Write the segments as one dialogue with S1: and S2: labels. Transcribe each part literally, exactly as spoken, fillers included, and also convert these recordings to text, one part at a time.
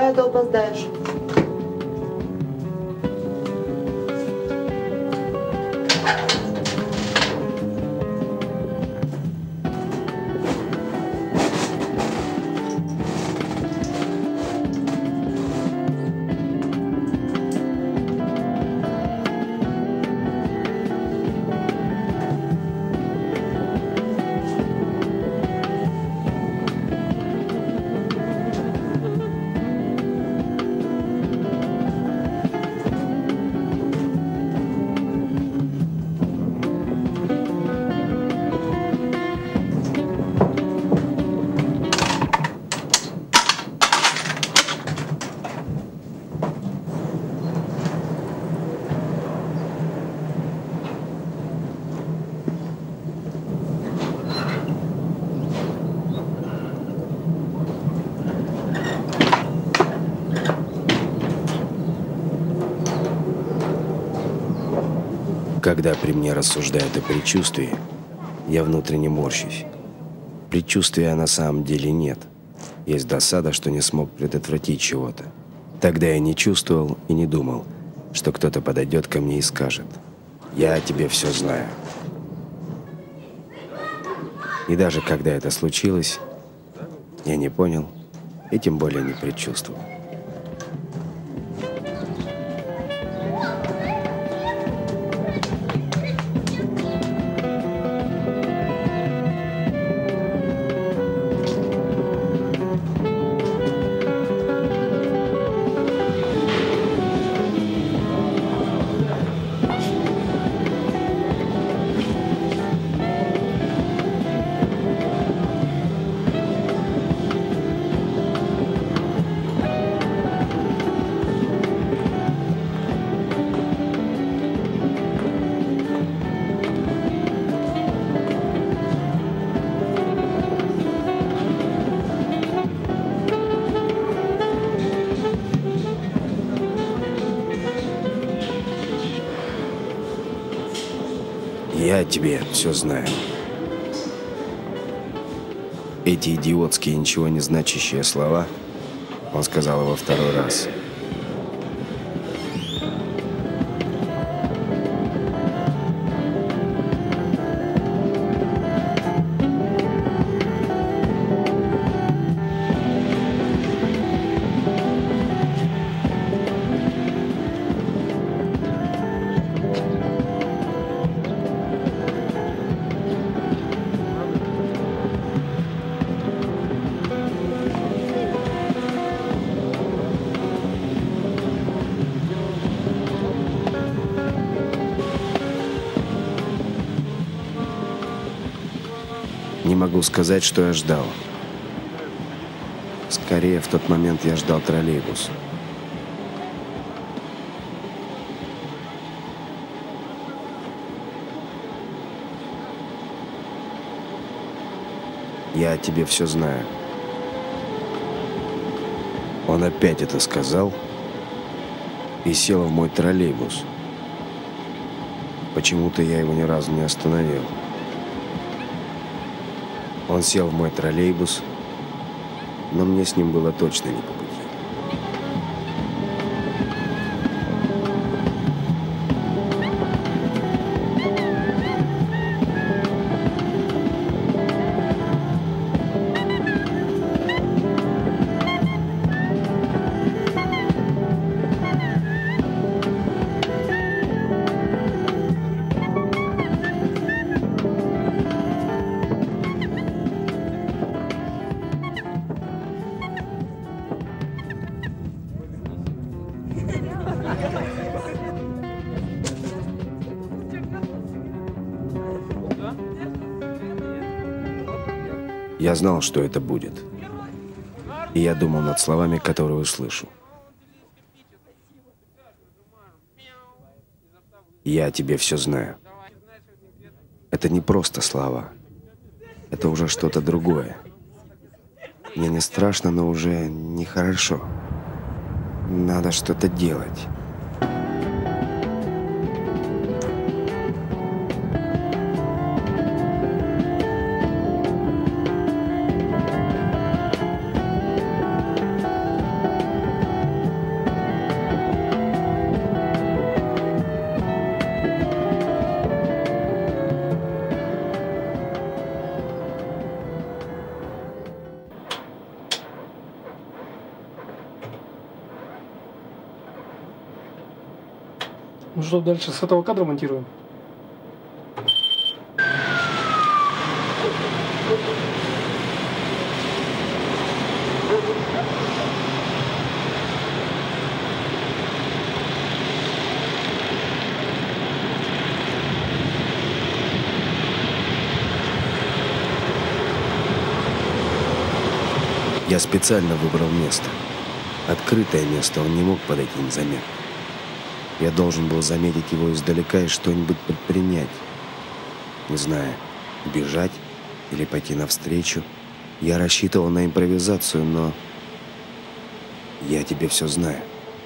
S1: а то опоздаешь.
S2: Когда при мне рассуждают о предчувствии, я внутренне морщусь. Предчувствия на самом деле нет. Есть досада, что не смог предотвратить чего-то. Тогда я не чувствовал и не думал, что кто-то подойдет ко мне и скажет: «Я о тебе все знаю». И даже когда это случилось, я не понял и тем более не предчувствовал. Я о тебе все знаю. Эти идиотские, ничего не значащие слова он сказал во второй раз. Не могу сказать, что я ждал. Скорее, в тот момент я ждал троллейбус. Я о тебе все знаю. Он опять это сказал и сел в мой троллейбус. Почему-то я его ни разу не остановил. Он сел в мой троллейбус, но мне с ним было точно не по пути. Я знал, что это будет. И я думал над словами, которые услышу. Я о тебе все знаю. Это не просто слова. Это уже что-то другое. Мне не страшно, но уже нехорошо. Надо что-то делать.
S1: Ну что, дальше с этого кадра монтируем?
S2: Я специально выбрал место. Открытое место, он не мог подойти незаметно. Я должен был заметить его издалека и что-нибудь предпринять. Не знаю, бежать или пойти навстречу. Я рассчитывал на импровизацию, но... «Я тебе все знаю»,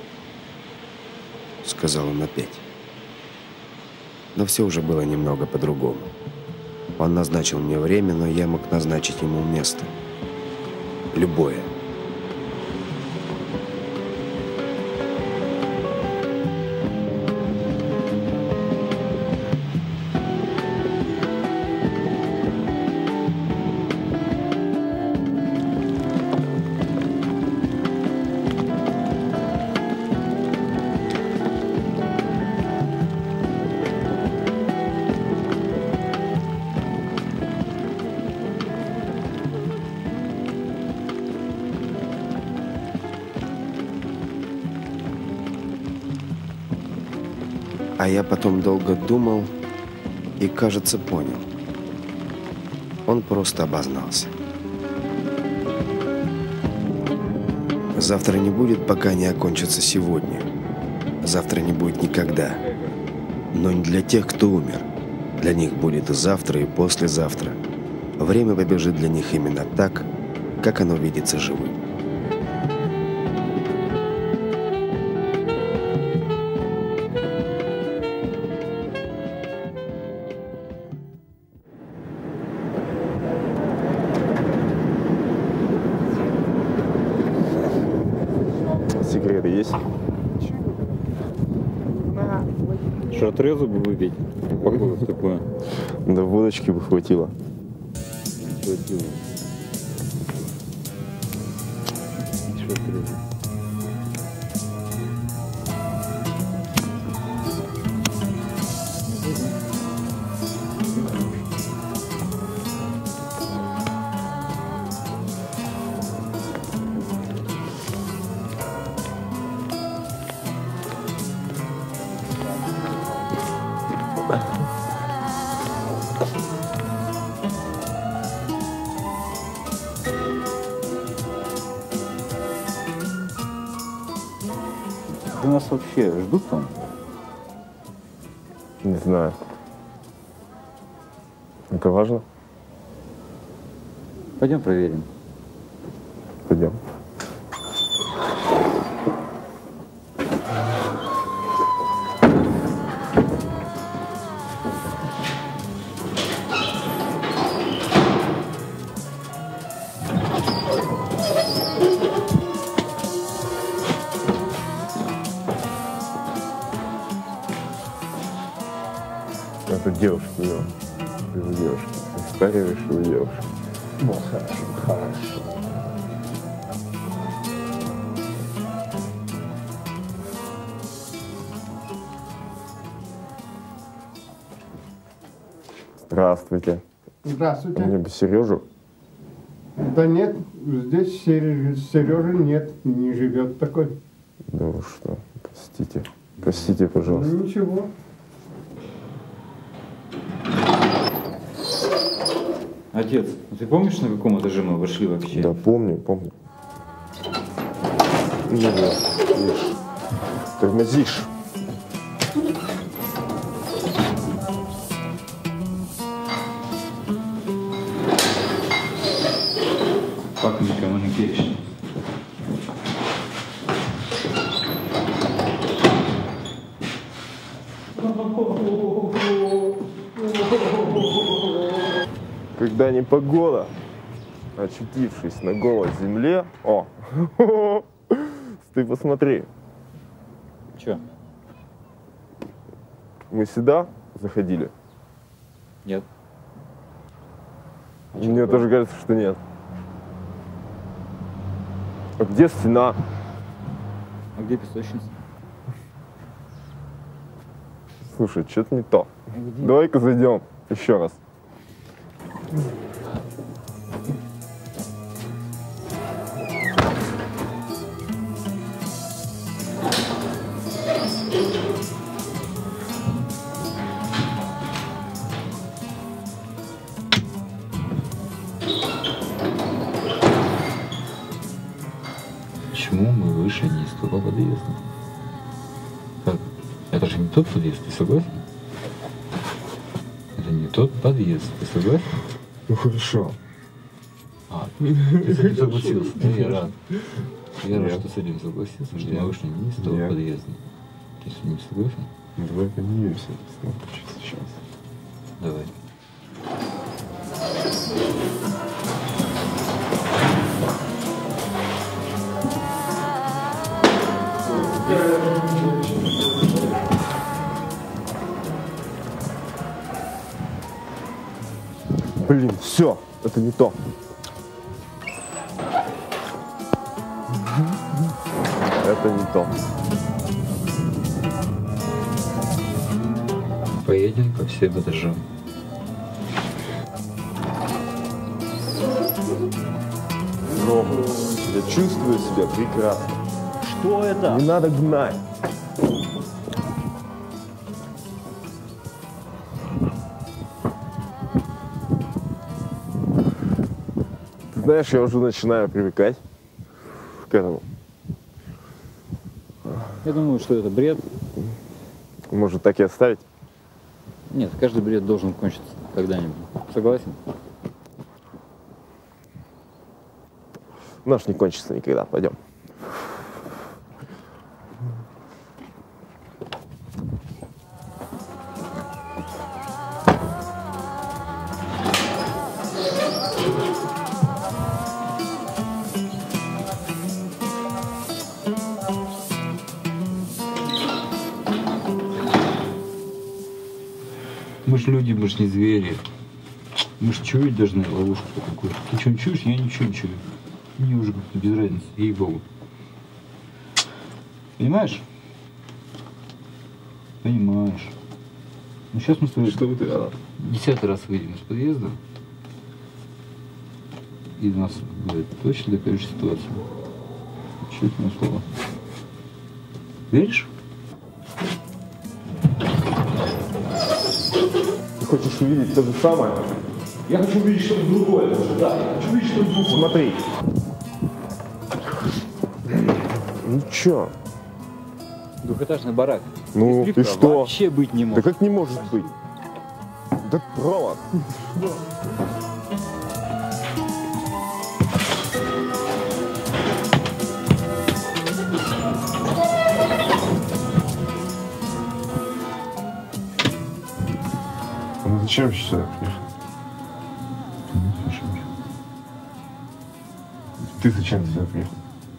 S2: — сказал он опять. Но все уже было немного по-другому. Он назначил мне время, но я мог назначить ему место. Любое. А я потом долго думал и, кажется, понял. Он просто обознался. Завтра не будет, пока не окончится сегодня. Завтра не будет никогда. Но не для тех, кто умер. Для них будет и завтра, и послезавтра. Время побежит для них именно так, как оно видится живым.
S3: Секреты есть?
S4: Что, отрезу бы выпить? Погода такое.
S3: Да водочки бы хватило.
S4: Хватило. Что отрезу? Ты нас вообще ждут там?
S3: Не знаю. Это важно?
S4: Пойдем проверим.
S3: Пойдем. Это девушка, его. Его девушка. Стариваешь его девушку.
S5: Ну, хорошо, хорошо.
S3: Здравствуйте.
S5: Здравствуйте.
S3: Мне бы Сережу.
S5: Да нет, здесь Сережи нет, не живет такой.
S3: Да вы что? Простите. Простите, пожалуйста.
S5: Ну, ничего.
S4: Отец, ты помнишь, на каком этаже мы вошли вообще?
S3: Да, помню, помню. Ну вот, видишь, тормозишь.
S4: Как никому не керешь?
S3: Когда непогода, очутившись на голой земле, о, ты посмотри,
S4: Че?
S3: мы сюда заходили?
S4: Нет.
S3: Мне тоже кажется, что нет. А где стена?
S4: А где песочница?
S3: Слушай, что-то не то. Давай-ка зайдем еще раз.
S6: Почему мы выше не из того подъезда? Как? Это же не тот подъезд, ты согласен? Это не тот подъезд, ты согласен?
S3: Ну хорошо.
S6: А, ты с этим согласился, да, я рад. Я рад, что с этим согласился, что мы вышли не из того
S3: Нет.
S6: подъезда. Ты с ним согласен?
S3: Ну, давай поднимемся. Сейчас.
S6: Давай.
S3: Блин, все, это не то. Это не то.
S6: Поедем по всем этажам.
S3: Рома, я чувствую себя прекрасно.
S7: Что это?
S3: Не надо гнать. Ты знаешь, я уже начинаю привыкать к этому.
S7: Я думаю, что это бред.
S3: Может, так и оставить?
S7: Нет, каждый бред должен кончиться когда-нибудь. Согласен?
S3: Наш не кончится никогда. Пойдем.
S6: Мы ж люди, мы ж не звери. Мы ж чуять должны ловушку какую. Ты что, чуешь? Я ничего не чую. Мне уже как-то без разницы, ей-богу. Понимаешь? Понимаешь. Ну сейчас мы с тобой
S3: Что ты рад?
S6: десятый раз выйдем из подъезда. И у нас будет точно такая же ситуация. Честное слово. Веришь?
S3: Ты хочешь увидеть то же самое?
S8: Я хочу увидеть что-то другое, даже, да. Я хочу увидеть что-то другое.
S3: Смотри. Ну чё?
S7: Двухэтажный барак.
S3: Ну
S7: Без
S3: и
S7: лифта
S3: что?
S7: вообще быть не
S3: Да
S7: может.
S3: как не может быть? Да Рома. Ну зачем сюда приехал? Ты зачем сюда приехал?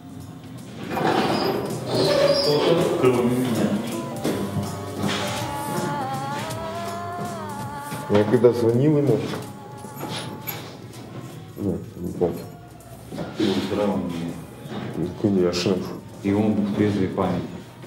S3: Я когда звонил ему, нет, не помню.
S6: Ты его все равно не.
S3: Ну, конечно.
S6: И он в трезвой памяти.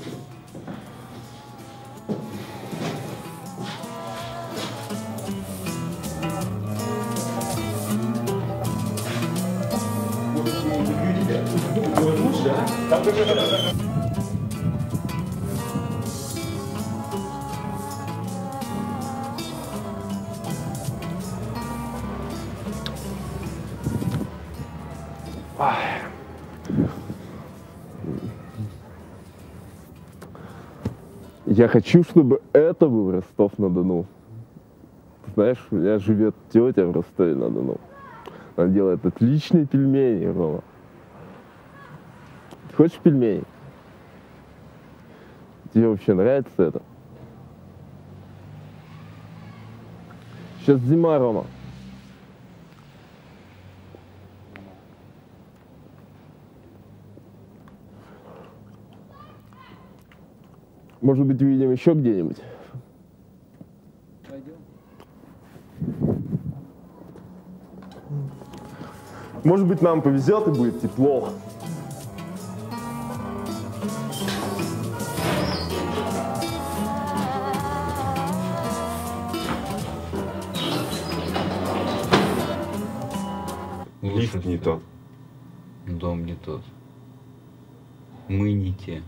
S3: Я хочу, чтобы это был Ростов-на-Дону. Знаешь, у меня живет тетя в Ростове-на-Дону. Она делает отличные пельмени, Рома. Ты хочешь пельмени? Тебе вообще нравится это? Сейчас зима, Рома. Может быть, увидим еще где-нибудь?
S7: Пойдем.
S3: Может быть, нам повезет и будет тепло.
S4: Лифт
S6: Лучше
S4: не
S6: всего.
S4: тот.
S6: Дом не тот. Мы не те.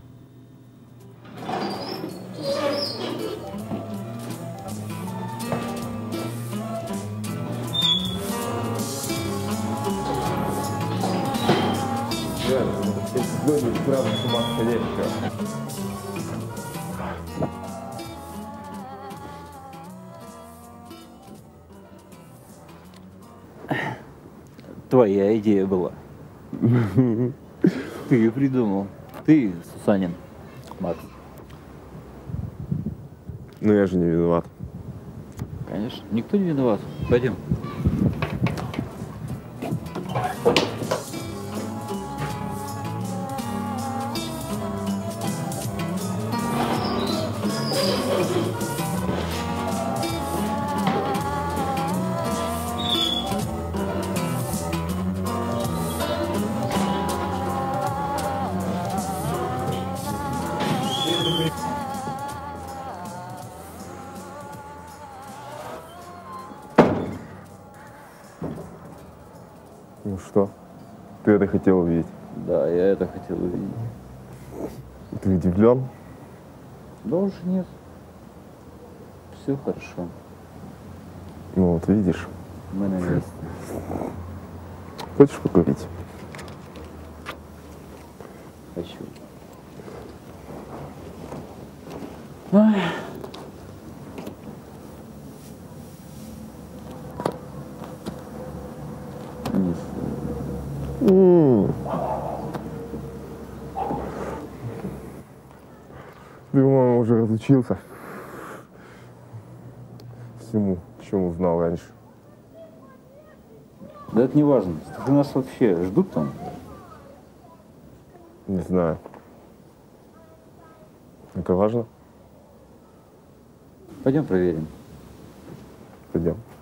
S3: Люди сразу с ума сходящего.
S7: Твоя идея была. Ты ее придумал. Ты, Сусанин, Макс.
S3: Ну я же не виноват.
S7: Конечно, никто не виноват. Пойдем.
S3: Ну что, ты это хотел увидеть?
S7: Да, я это хотел увидеть.
S3: Ты удивлен?
S7: Да уже нет. Все хорошо.
S3: Ну вот видишь.
S7: Мы на месте.
S3: Хочешь покурить?
S7: Хочу. Ой. Не
S3: М. Ты, по-моему, уже разучился всему, чему узнал раньше.
S7: Да это не важно. Ты нас вообще ждут там?
S3: Не знаю. Это важно?
S7: Пойдем проверим.
S3: Пойдем.